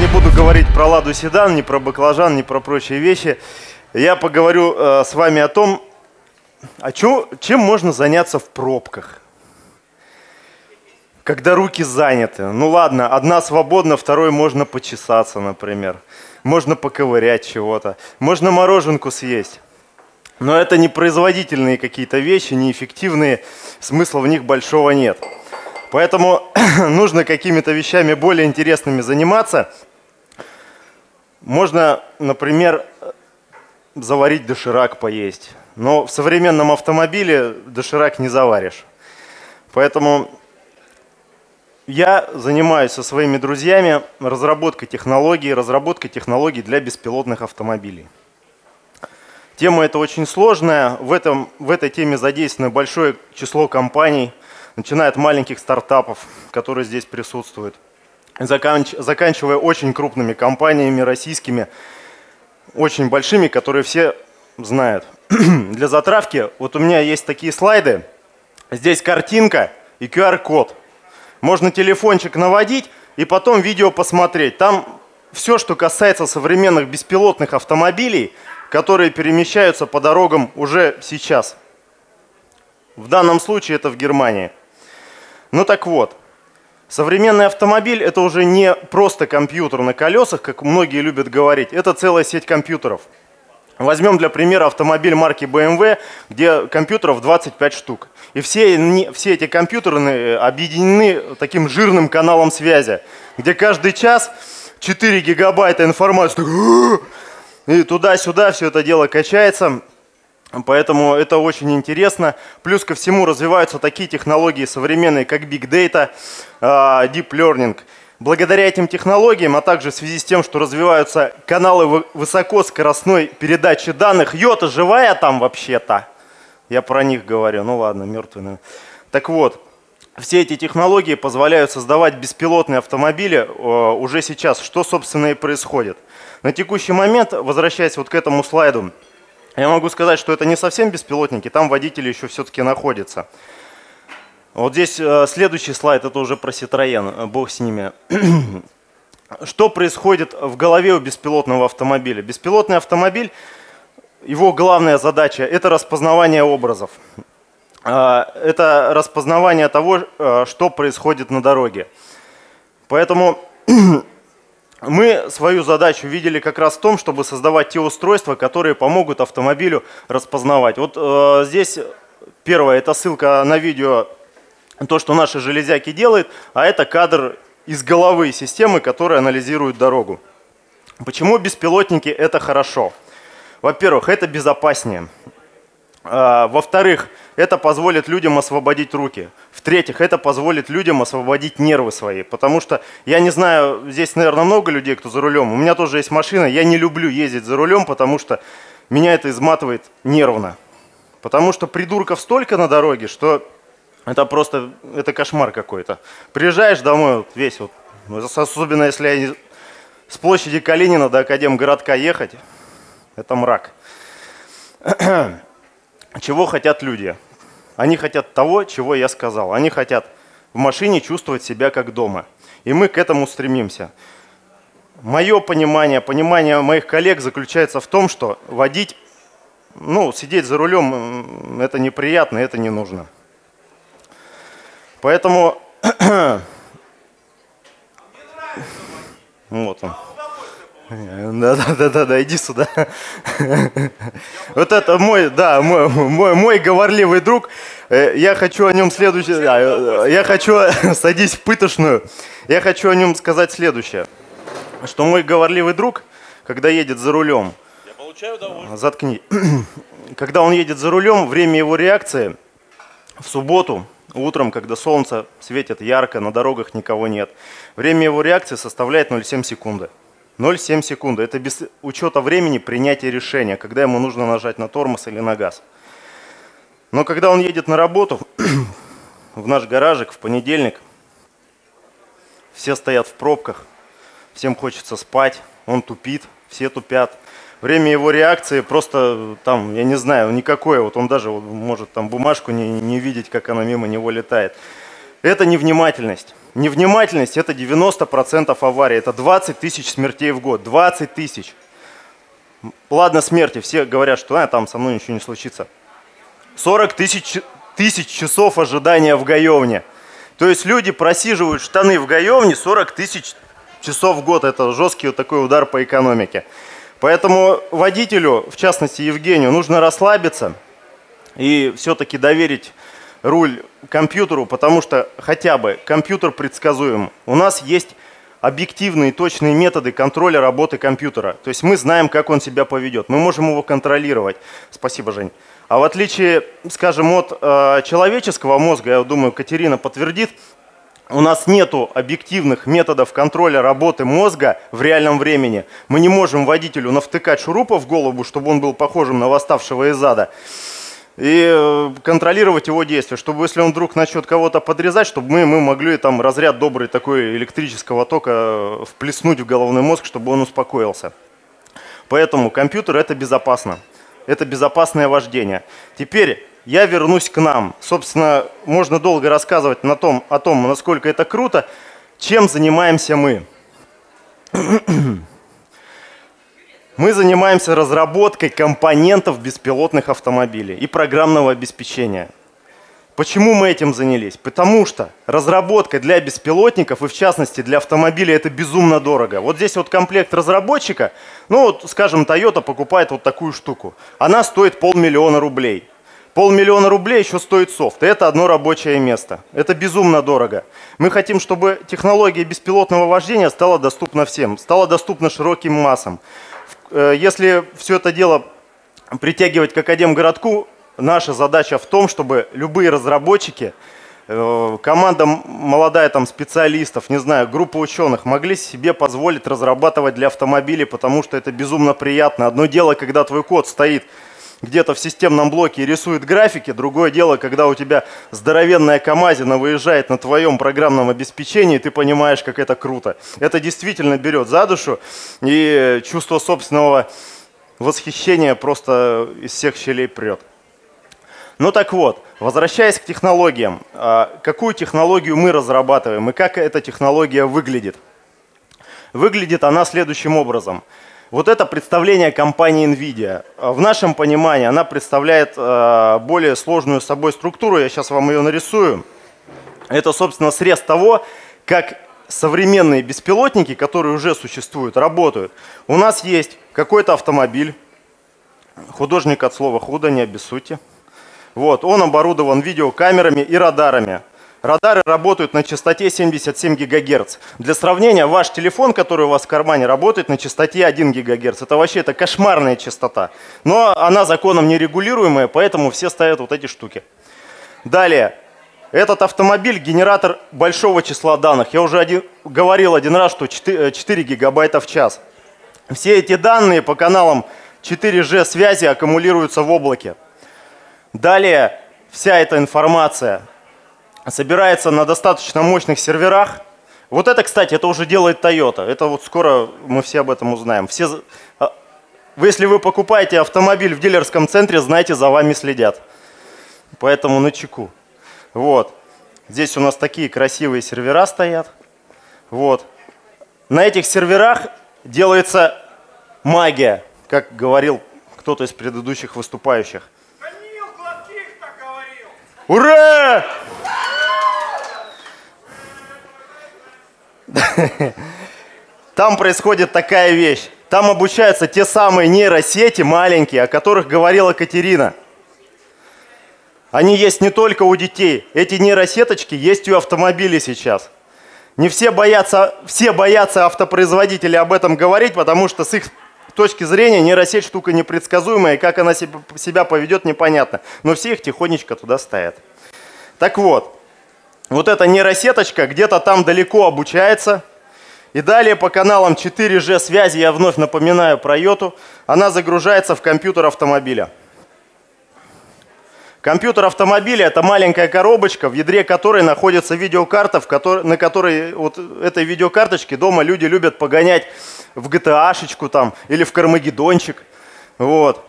буду говорить про Ладу Седан, ни про баклажан, ни про прочие вещи. Я поговорю с вами о том, чем можно заняться в пробках, когда руки заняты. Ну ладно, одна свободна, второй можно почесаться, например. Можно поковырять чего-то. Можно мороженку съесть. Но это не производительные какие-то вещи, неэффективные, смысла в них большого нет. Поэтому нужно какими-то вещами более интересными заниматься. Можно, например, заварить доширак поесть. Но в современном автомобиле доширак не заваришь. Поэтому я занимаюсь со своими друзьями разработкой технологий для беспилотных автомобилей. Тема эта очень сложная. В этой теме задействовано большое число компаний, начиная от маленьких стартапов, которые здесь присутствуют, заканчивая очень крупными компаниями российскими, очень большими, которые все знают. Для затравки, вот у меня есть такие слайды. Здесь картинка и QR-код. Можно телефончик наводить и потом видео посмотреть. Там все, что касается современных беспилотных автомобилей, которые перемещаются по дорогам уже сейчас. В данном случае это в Германии. Ну так вот, современный автомобиль это уже не просто компьютер на колесах, как многие любят говорить, это целая сеть компьютеров. Возьмем для примера автомобиль марки BMW, где компьютеров 25 штук. И все эти компьютеры объединены таким жирным каналом связи, где каждый час 4 гигабайта информации. И туда-сюда все это дело качается. Поэтому это очень интересно. Плюс ко всему развиваются такие технологии современные, как Big Data, Deep Learning. Благодаря этим технологиям, а также в связи с тем, что развиваются каналы высокоскоростной передачи данных, йота живая там вообще-то. Я про них говорю, ну ладно, мертвые. Так вот, все эти технологии позволяют создавать беспилотные автомобили уже сейчас, что, собственно, и происходит. На текущий момент, возвращаясь вот к этому слайду, я могу сказать, что это не совсем беспилотники, там водители еще все-таки находятся. Вот здесь следующий слайд, это уже про Citroën, бог с ними. Что происходит в голове у беспилотного автомобиля? Беспилотный автомобиль, его главная задача – это распознавание образов. Это распознавание того, что происходит на дороге. Поэтому мы свою задачу видели как раз в том, чтобы создавать те устройства, которые помогут автомобилю распознавать. Вот здесь первое, это ссылка на видео, то, что наши железяки делают, а это кадр из головы системы, которая анализирует дорогу. Почему беспилотники это хорошо? Во-первых, это безопаснее. Во-вторых, это позволит людям освободить руки. В-третьих, это позволит людям освободить нервы свои. Потому что, я не знаю, здесь, наверное, много людей, кто за рулем. У меня тоже есть машина, я не люблю ездить за рулем, потому что меня это изматывает нервно. Потому что придурков столько на дороге, что это просто, это кошмар какой-то. Приезжаешь домой, вот весь вот, особенно если с площади Калинина до Академгородка ехать, это мрак. Чего хотят люди? Они хотят того, чего я сказал. Они хотят в машине чувствовать себя как дома. И мы к этому стремимся. Мое понимание, понимание моих коллег заключается в том, что водить, сидеть за рулем, это неприятно, это не нужно. Поэтому вот он. Да, иди сюда. Вот это мой говорливый друг. Я хочу о нем следующее. Я хочу, садись в пытошную. Я хочу о нем сказать следующее. Что мой говорливый друг, когда едет за рулем, я получаю удовольствие. Заткни. Когда он едет за рулем, время его реакции в субботу, утром, когда солнце светит ярко, на дорогах никого нет, время его реакции составляет 0,7 секунды. 0,7 секунды. Это без учета времени принятия решения, когда ему нужно нажать на тормоз или на газ. Но когда он едет на работу, в наш гаражик в понедельник, все стоят в пробках, всем хочется спать, он тупит, все тупят. Время его реакции просто там, я не знаю, никакое. Вот он даже может там бумажку не видеть, как она мимо него летает. это невнимательность. Невнимательность – это 90% аварий, это 20 тысяч смертей в год, 20 тысяч. Ладно, смерти, все говорят, что там со мной ничего не случится. 40 тысяч часов ожидания в гаевне. То есть люди просиживают штаны в гаевне 40 тысяч часов в год. Это жесткий вот такой удар по экономике. Поэтому водителю, в частности Евгению, нужно расслабиться и все-таки доверить руль компьютеру, потому что хотя бы компьютер предсказуем. У нас есть объективные точные методы контроля работы компьютера. То есть мы знаем, как он себя поведет. Мы можем его контролировать. Спасибо, Жень. А в отличие, скажем, от человеческого мозга, я думаю, Катерина подтвердит, у нас нету объективных методов контроля работы мозга в реальном времени. Мы не можем водителю навтыкать шурупа в голову, чтобы он был похожим на восставшего из ада, и контролировать его действия, чтобы если он вдруг начнет кого-то подрезать, чтобы мы могли там разряд добрый такой электрического тока вплеснуть в головной мозг, чтобы он успокоился. Поэтому компьютер – это безопасно. Это безопасное вождение. Теперь я вернусь к нам. Собственно, можно долго рассказывать о том, насколько это круто. Чем занимаемся мы? Мы занимаемся разработкой компонентов беспилотных автомобилей и программного обеспечения. Почему мы этим занялись? Потому что разработка для беспилотников и в частности для автомобилей это безумно дорого. Вот здесь вот комплект разработчика, ну вот скажем Toyota покупает вот такую штуку. Она стоит 500 000 рублей. 500 000 рублей еще стоит софт. Это одно рабочее место. Это безумно дорого. Мы хотим, чтобы технология беспилотного вождения стала доступна всем, стала доступна широким массам. Если все это дело притягивать к Академгородку, наша задача в том, чтобы любые разработчики, команда молодая там специалистов, не знаю, группа ученых могли себе позволить разрабатывать для автомобилей, потому что это безумно приятно. Одно дело, когда твой код стоит где-то в системном блоке и рисует графики, другое дело, когда у тебя здоровенная КамАЗина выезжает на твоем программном обеспечении, и ты понимаешь, как это круто. Это действительно берет за душу, и чувство собственного восхищения просто из всех щелей прет. Ну так вот, возвращаясь к технологиям, какую технологию мы разрабатываем и как эта технология выглядит? Выглядит она следующим образом. Вот это представление компании NVIDIA. В нашем понимании она представляет более сложную собой структуру. Я сейчас вам ее нарисую. Это, собственно, срез того, как современные беспилотники, которые уже существуют, работают. У нас есть какой-то автомобиль. Художник от слова худо, не обессудьте. Вот, он оборудован видеокамерами и радарами. Радары работают на частоте 77 ГГц. Для сравнения, ваш телефон, который у вас в кармане, работает на частоте 1 ГГц. Это вообще кошмарная частота. Но она законом нерегулируемая, поэтому все ставят вот эти штуки. Далее. Этот автомобиль – генератор большого числа данных. Я уже говорил один раз, что 4 гигабайта в час. Все эти данные по каналам 4G связи аккумулируются в облаке. Далее вся эта информация собирается на достаточно мощных серверах. Вот это, кстати, это уже делает Toyota. Это вот скоро мы все об этом узнаем. Если вы покупаете автомобиль в дилерском центре, знайте, за вами следят. Поэтому начеку. Вот. Здесь у нас такие красивые сервера стоят. Вот. На этих серверах делается магия, как говорил кто-то из предыдущих выступающих. Ура! Там происходит такая вещь. Там обучаются те самые нейросети маленькие, о которых говорила Катерина. Они есть не только у детей. Эти нейросеточки есть и у автомобилей сейчас. Не все боятся автопроизводителей об этом говорить, потому что с их точки зрения нейросеть штука непредсказуемая, и как она себя поведет, непонятно. Но все их тихонечко туда ставят. Так вот, вот эта нейросеточка где-то там далеко обучается. И далее по каналам 4G связи, я вновь напоминаю про йоту, она загружается в компьютер автомобиля. Компьютер автомобиля – это маленькая коробочка, в ядре которой находится видеокарта, на которой вот этой видеокарточке дома люди любят погонять в GTA-шечку там или в Кармагеддончик. Вот.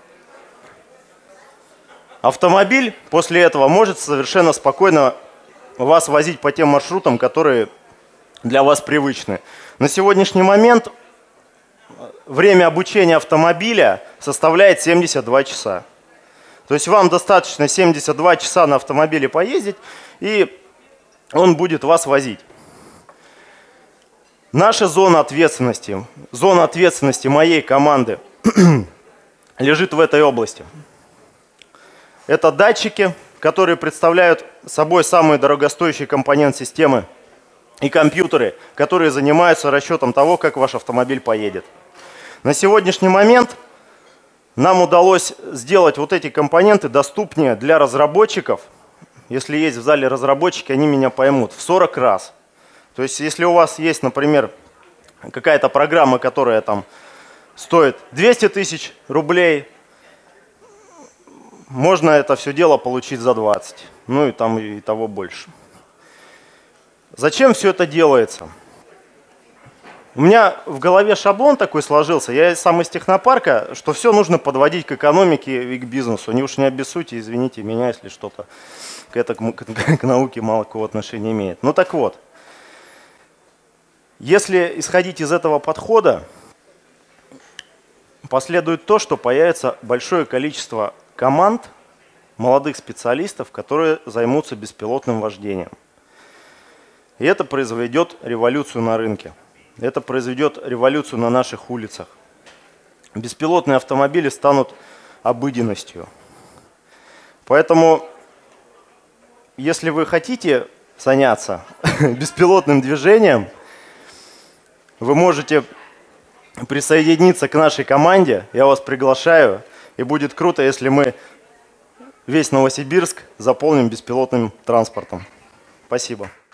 Автомобиль после этого может совершенно спокойно вас возить по тем маршрутам, которые для вас привычны. На сегодняшний момент время обучения автомобиля составляет 72 часа. То есть вам достаточно 72 часа на автомобиле поездить, и он будет вас возить. Наша зона ответственности моей команды лежит в этой области. Это датчики, которые представляют собой самый дорогостоящий компонент системы, и компьютеры, которые занимаются расчетом того, как ваш автомобиль поедет. На сегодняшний момент нам удалось сделать вот эти компоненты доступнее для разработчиков. Если есть в зале разработчики, они меня поймут, в 40 раз. То есть если у вас есть, например, какая-то программа, которая там стоит 200 тысяч рублей, можно это все дело получить за 20, ну и там и того больше. Зачем все это делается? У меня в голове шаблон такой сложился, я сам из технопарка, что все нужно подводить к экономике и к бизнесу. Не уж не обессудьте, извините меня, если что-то к науке мало какого отношения имеет. Ну так вот, если исходить из этого подхода, последует то, что появится большое количество команд, молодых специалистов, которые займутся беспилотным вождением. И это произведет революцию на рынке. Это произведет революцию на наших улицах. Беспилотные автомобили станут обыденностью. Поэтому, если вы хотите заняться беспилотным движением, вы можете присоединиться к нашей команде. Я вас приглашаю. И будет круто, если мы весь Новосибирск заполним беспилотным транспортом. Спасибо.